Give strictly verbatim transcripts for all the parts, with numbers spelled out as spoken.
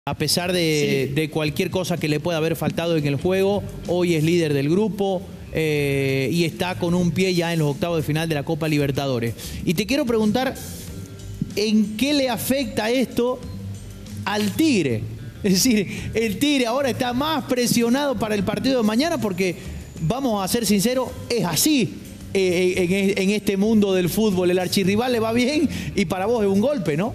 A pesar de, Sí. de cualquier cosa que le pueda haber faltado en el juego, hoy es líder del grupo eh, y está con un pie ya en los octavos de final de la Copa Libertadores. Y te quiero preguntar, ¿en qué le afecta esto al Tigre? Es decir, el Tigre ahora está más presionado para el partido de mañana porque, vamos a ser sinceros, es así eh, en, en este mundo del fútbol. El archirrival le va bien y para vos es un golpe, ¿no?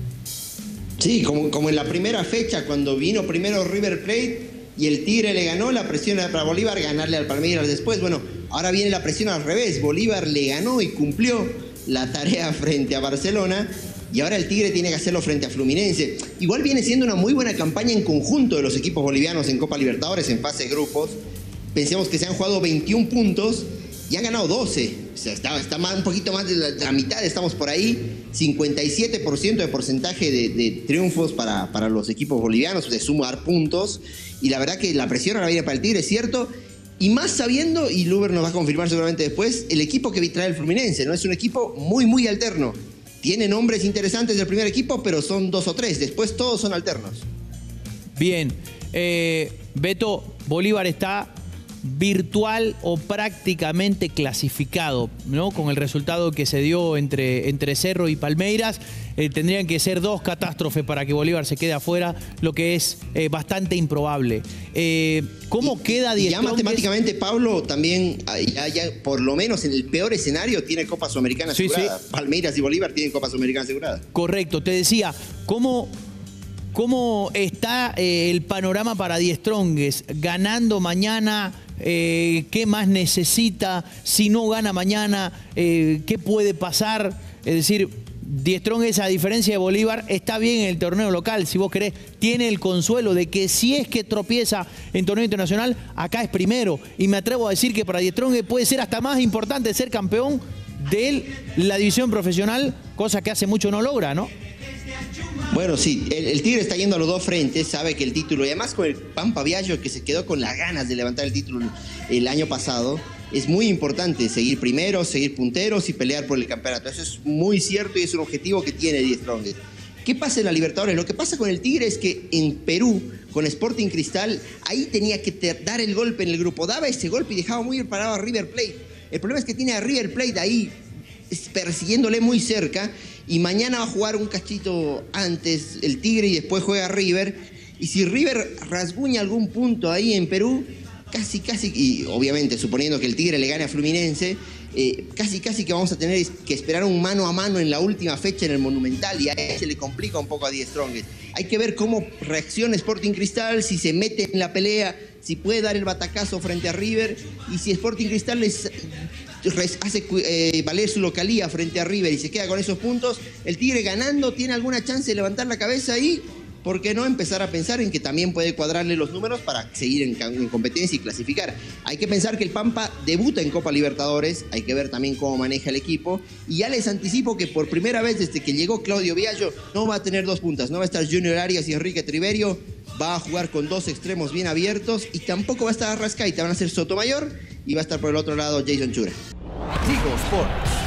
Sí, como, como en la primera fecha, cuando vino primero River Plate y el Tigre le ganó, la presión era para Bolívar ganarle al Palmeiras después. Bueno, ahora viene la presión al revés. Bolívar le ganó y cumplió la tarea frente a Barcelona y ahora el Tigre tiene que hacerlo frente a Fluminense. Igual viene siendo una muy buena campaña en conjunto de los equipos bolivianos en Copa Libertadores en fase de grupos. Pensemos que se han jugado veintiún puntos y han ganado doce. O sea, está, está más, un poquito más de la, de la mitad, estamos por ahí. cincuenta y siete por ciento de porcentaje de, de triunfos para, para los equipos bolivianos, de sumar puntos. Y la verdad que la presión ahora viene para el Tigre, es cierto. Y más sabiendo, y Luber nos va a confirmar seguramente después, el equipo que trae el Fluminense, ¿no? Es un equipo muy, muy alterno. Tiene nombres interesantes del primer equipo, pero son dos o tres. Después todos son alternos. Bien. Eh, Beto, Bolívar está virtual o prácticamente clasificado, ¿no? Con el resultado que se dio entre, entre Cerro y Palmeiras, eh, tendrían que ser dos catástrofes para que Bolívar se quede afuera, lo que es eh, bastante improbable. Eh, ¿Cómo y, queda y Die ya Strongest? Matemáticamente, Pablo, también, ya, ya, por lo menos en el peor escenario, tiene Copa Sudamericana Sí, asegurada. sí. Palmeiras y Bolívar tienen Copa Sudamericana asegurada. Correcto, te decía, ¿cómo, cómo está eh, el panorama para Die Strongest? Ganando mañana, eh, ¿qué más necesita? Si no gana mañana, eh, ¿qué puede pasar? Es decir, Die Strongest, a diferencia de Bolívar, está bien en el torneo local, si vos querés. Tiene el consuelo de que si es que tropieza en torneo internacional, acá es primero. Y me atrevo a decir que para Die Strongest puede ser hasta más importante ser campeón de la división profesional, cosa que hace mucho no logra, ¿no? Bueno, sí, el, el Tigre está yendo a los dos frentes, sabe que el título, y además con el Pampa Viaggio, que se quedó con las ganas de levantar el título el año pasado, es muy importante seguir primeros, seguir punteros y pelear por el campeonato. Eso es muy cierto y es un objetivo que tiene Die Strongest. ¿Qué pasa en la Libertadores? Lo que pasa con el Tigre es que en Perú, con Sporting Cristal, ahí tenía que te, dar el golpe en el grupo. Daba ese golpe y dejaba muy parado a River Plate. El problema es que tiene a River Plate ahí persiguiéndole muy cerca y mañana va a jugar un cachito antes el Tigre y después juega River. Y si River rasguña algún punto ahí en Perú, casi, casi, y obviamente suponiendo que el Tigre le gane a Fluminense, eh, casi, casi que vamos a tener que esperar un mano a mano en la última fecha en el Monumental y a él se le complica un poco a Die Strongest. Hay que ver cómo reacciona Sporting Cristal, si se mete en la pelea, si puede dar el batacazo frente a River y si Sporting Cristal les hace eh, valer su localía frente a River y se queda con esos puntos, el Tigre ganando tiene alguna chance de levantar la cabeza y, ¿por qué no empezar a pensar en que también puede cuadrarle los números para seguir en, en competencia y clasificar? Hay que pensar que el Pampa debuta en Copa Libertadores, hay que ver también cómo maneja el equipo y ya les anticipo que por primera vez desde que llegó Claudio Viaggio no va a tener dos puntas, no va a estar Junior Arias y Enrique Triverio, va a jugar con dos extremos bien abiertos y tampoco va a estar Arrascaita, van a ser Sotomayor y va a estar por el otro lado Jason Chura. Tigo Sports.